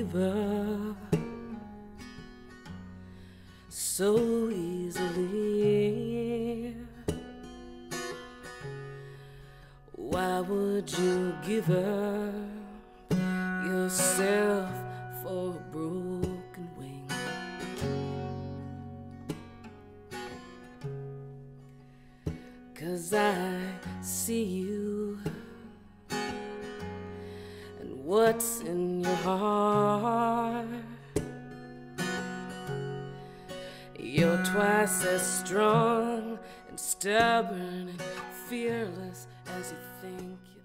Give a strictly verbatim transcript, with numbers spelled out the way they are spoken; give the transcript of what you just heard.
give up so easily? Why would you give up yourself for a broken wing? 'Cause I see you and what's in your heart. You're twice as strong and stubborn and fearless as you think you